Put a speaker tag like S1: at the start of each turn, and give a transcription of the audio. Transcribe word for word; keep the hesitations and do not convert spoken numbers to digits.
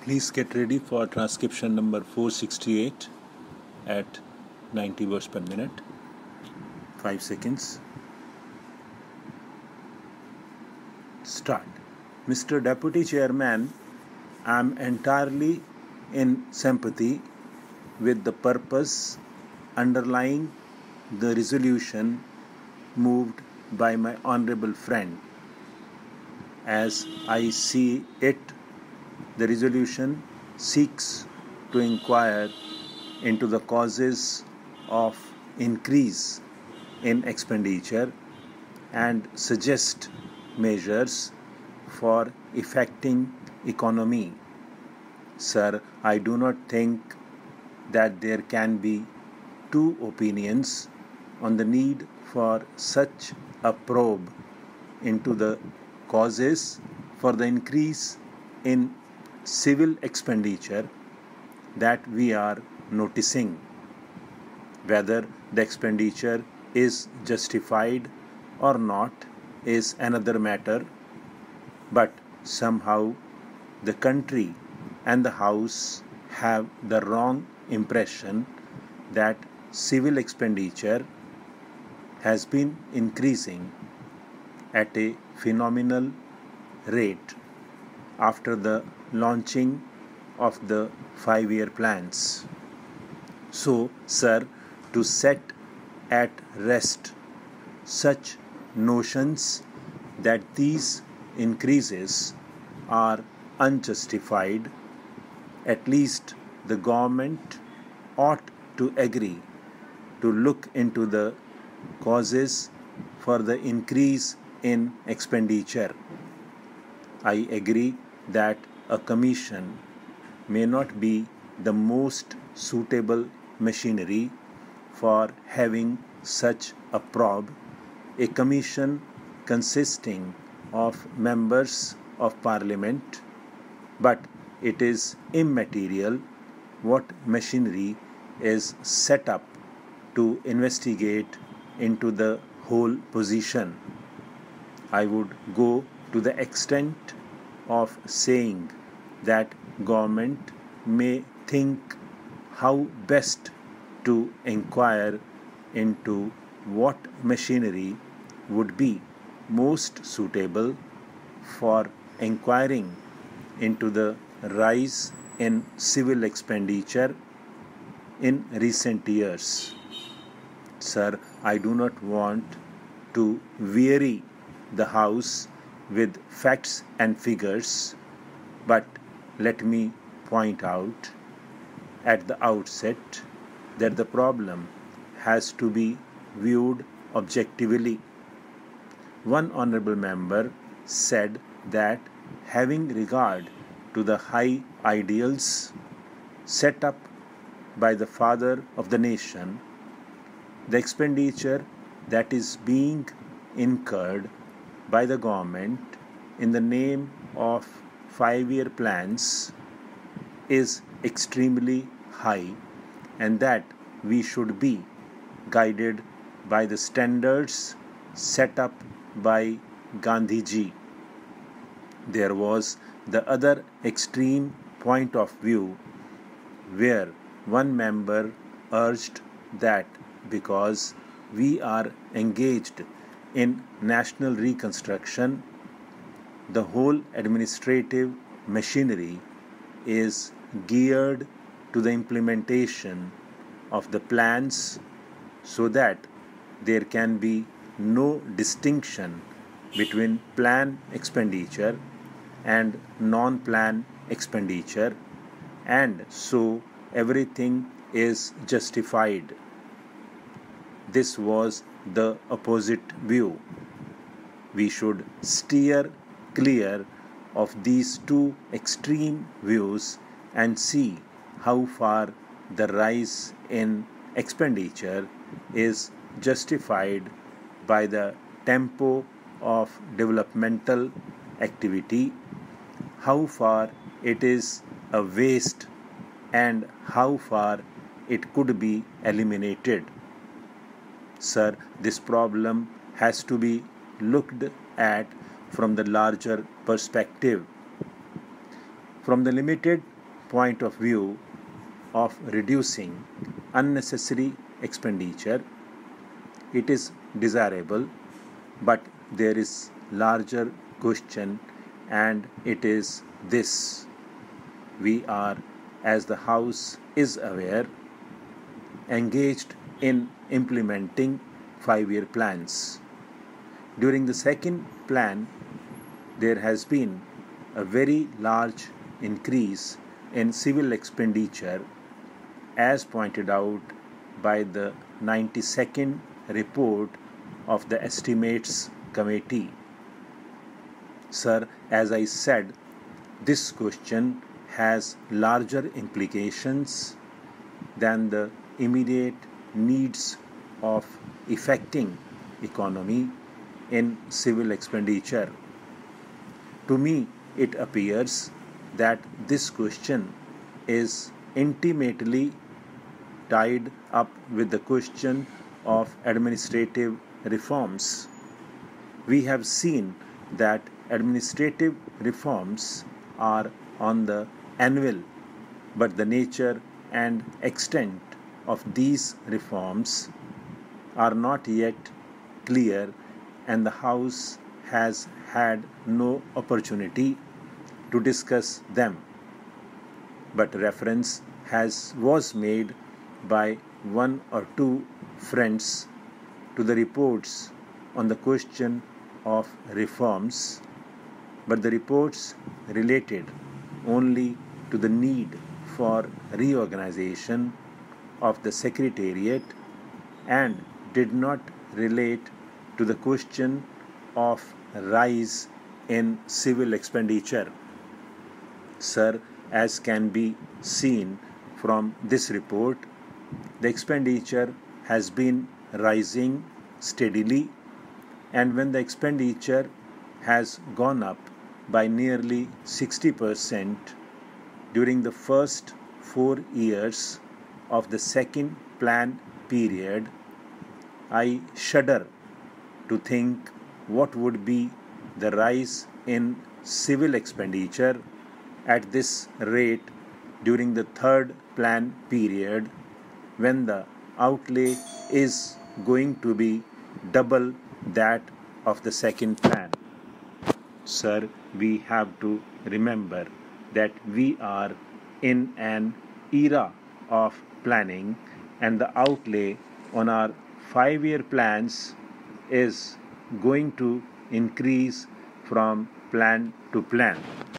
S1: Please get ready for transcription number four sixty-eight at ninety words per minute. five seconds. Start. Mister Deputy Chairman, I am entirely in sympathy with the purpose underlying the resolution moved by my honorable friend. As I see it, the resolution seeks to inquire into the causes of increase in expenditure and suggest measures for effecting economy. Sir, I do not think that there can be two opinions on the need for such a probe into the causes for the increase in civil expenditure that we are noticing. Whether the expenditure is justified or not is another matter, but somehow the country and the House have the wrong impression that civil expenditure has been increasing at a phenomenal rate after the launching of the five-year plans. So, sir, to set at rest such notions that these increases are unjustified, at least the government ought to agree to look into the causes for the increase in expenditure. I agree that a commission may not be the most suitable machinery for having such a probe. A commission consisting of members of parliament, but it is immaterial what machinery is set up to investigate into the whole position. I would go to the extent of saying that government may think how best to inquire into what machinery would be most suitable for inquiring into the rise in civil expenditure in recent years. Sir, I do not want to weary the House with facts and figures, but let me point out at the outset that the problem has to be viewed objectively. One honorable member said that having regard to the high ideals set up by the father of the nation, the expenditure that is being incurred by the government in the name of five-year plans is extremely high, and that we should be guided by the standards set up by Gandhiji. There was the other extreme point of view where one member urged that because we are engaged in national reconstruction, the whole administrative machinery is geared to the implementation of the plans so that there can be no distinction between plan expenditure and non-plan expenditure, and so everything is justified. This was the opposite view. We should steer clear of these two extreme views and see how far the rise in expenditure is justified by the tempo of developmental activity, how far it is a waste, and how far it could be eliminated. Sir, this problem has to be looked at from the larger perspective. From the limited point of view of reducing unnecessary expenditure, it is desirable, but there is larger question, and it is this: we are, as the House is aware, engaged in implementing five-year plans. During the second plan, there has been a very large increase in civil expenditure, as pointed out by the ninety-second report of the Estimates Committee. Sir, as I said, this question has larger implications than the immediate needs of effecting economy in civil expenditure. To me, it appears that this question is intimately tied up with the question of administrative reforms. We have seen that administrative reforms are on the anvil, but the nature and extent of these reforms are not yet clear, and the House has had no opportunity to discuss them. But reference has was made by one or two friends to the reports on the question of reforms, but the reports related only to the need for reorganization of the Secretariat and did not relate to the question of rise in civil expenditure. Sir, as can be seen from this report, the expenditure has been rising steadily, and when the expenditure has gone up by nearly sixty percent during the first four years of the second plan period, I shudder to think what would be the rise in civil expenditure at this rate during the third plan period, when the outlay is going to be double that of the second plan. Sir, we have to remember that we are in an era of planning, and the outlay on our five-year plans is going to increase from plan to plan.